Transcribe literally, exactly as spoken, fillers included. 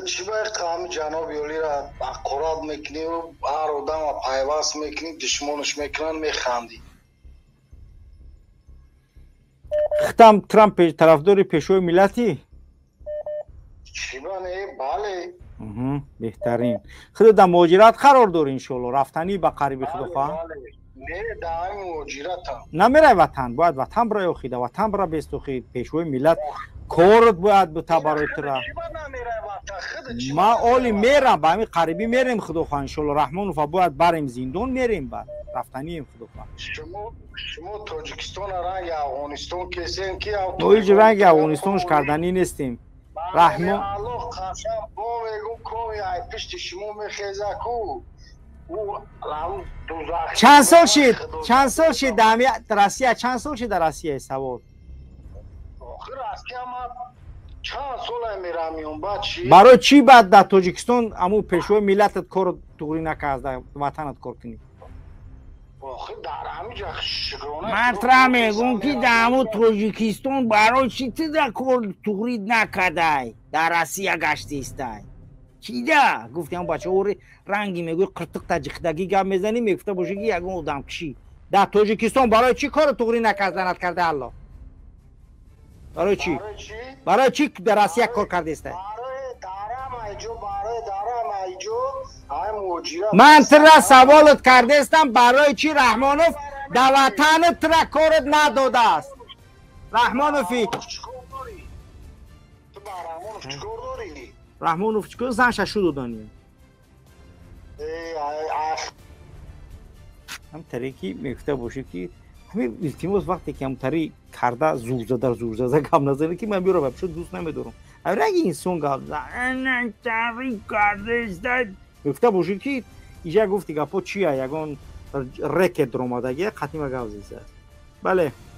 چی باید همه جناب یولی را اقراد میکنی و هر آدم را پیوست میکنی دشمنش میکنن میخندی. ختم ترامپ طرفدار پیشوی ملتی؟ چی بانه؟ بله. بهترین. خود در مهاجرت قرار داری انشالله رفتنی به قریبی خود بله خواه؟ بله. میره در همین مهاجرت هم. نمیره وطن باید وطن برای خیده وطن برای بیستوخید پیشوی ملت کارت باید بتا برای تره. چی با نمیره وطن خود چی ما اولی میرم به همین قریبی میریم خدا خواه انشالله رحمان و باید بریم زندون میریم بعد رفتنیم خدا خواه. شما شما تاجیکستان رنگ افغانستان کسین کی او ما هیچ رنگ افغانستانش کردنی نیستیم. رحمان الله قسم با میگم کوی ای پشت شما میخیزه کو او دوزخ چند سال شد چند سال شد در روسیه چند سال شد در روسیه سوار آخر روسیه ما چند سال میرم میون بعد چی برای چی بعد در تاجیکستان امو پیشوی ملتت کار توری نکرده وطنت کار کنی آخر در همینجا شکرانه مطرح میگم که در امو تاجیکستان برای چی تو در کار توری نکرده در روسیه گشتی استی چی ده گفتی هم بچه او رنگی میگوی قرطق تجیختگی گم میزنی میگفته باشه که یکون آدم کشی در تاجیکستان برای چی کار توری نکردنت کرده الله برای چی؟ برای چی در روسیه کار کرده است؟ من تر سوالت کرده استم برای چی رحمانوف در وطن تر کارت نداده است رحمانوفی رحمانوف چکار زنش شد دانی هم تریکی میگفته باشه که همین التماس وقتی که هم تری کرده زور زده زور زده کم نظره که من بیارم بپشو دوست نمیدارم اگر اگه این سونگ نه تری کرده است گفته باشه که اینجا گفتی گپا چیه یگان رکت درآمدگی قطعی مگه است بله